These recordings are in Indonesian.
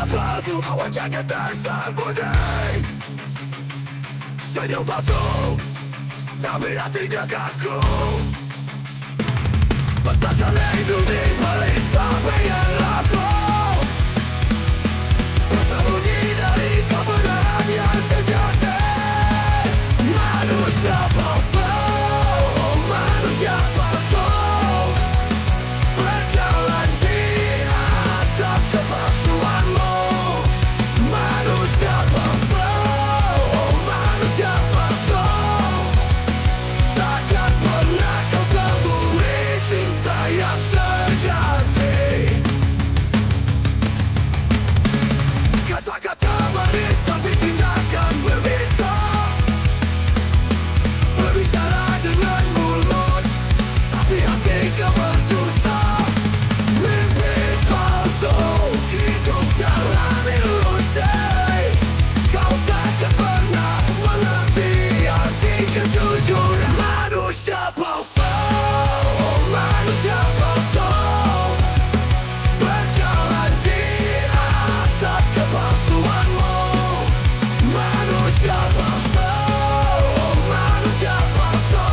palsu, wajahnya tersembunyi. Senyum palsu, tapi hatinya kaku. Pesan selindungi balik tapi yang laku. Bersembunyi dari kebenaran yang sejati. Manusia palsu, oh manusia palsu, berjalan di atas kepalsuanmu. Manusia palsu, oh manusia palsu, takkan pernah kau temui cinta yang sejati. Kata-kata manis tapi tindakan berbisa. Berbicara dengan mulut tapi hati kau berdusta. Mimpi palsu, hidup dalam ilusi. Kau takkan pernah mengerti arti kejujuran. Manusia palsu, oh manusia palsu, berjalan di atas kepalsuanmu. Manusia palsu, oh manusia palsu,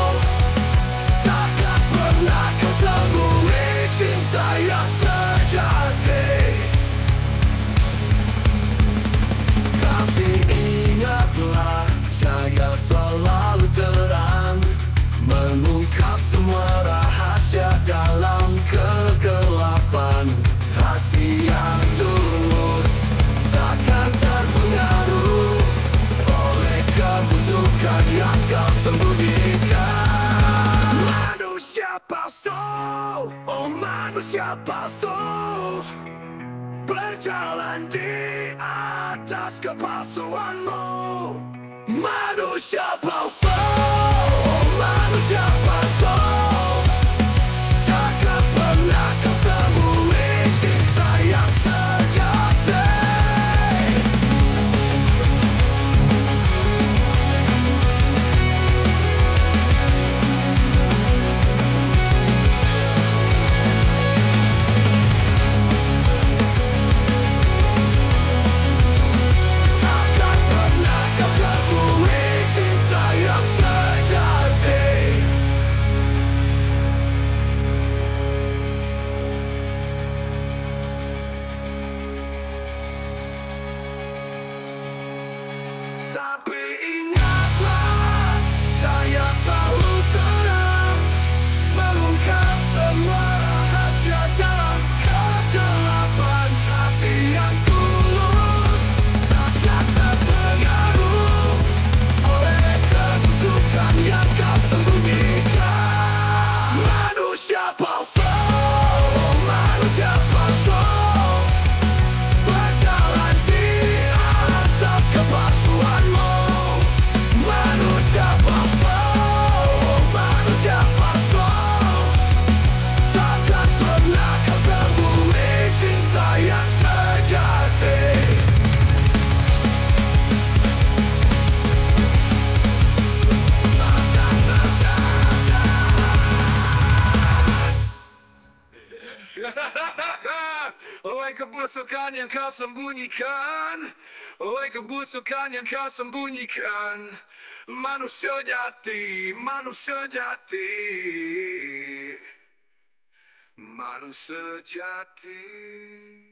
takkan pernah kau temui cinta yang sejati. Tapi ingatlah, cahaya selalu terang, mengungkap semua rahasia dalam kegelapan. Hati yang tulus takkan terpengaruh oleh kebusukan yang kau sembunyikan. Manusia palsu, oh manusia palsu, berjalan di atas kepalsuanmu. Manusia palsu, oh manusia palsu, takkan pernah kau temui cinta yang sejati. Takkan pernah kau temui cinta yang sejati. Tapi ingatlah, cahaya selalu terang, mengungkap semua rahasia dalam kegelapan. Hati yang tulus takkan terpengaruh oleh kebusukan yang kau sembunyikan. Manusia palsu, oh manusia palsu, berjalan di atas kepalsuanmu. Manusia palsu, oh manusia palsu, takkan pernah kau temui cinta yang sejati. Oleh kebusukan yang kau sembunyikan, oleh kebusukan yang kau sembunyikan. Manusia jati, manusia jati, manusia jati.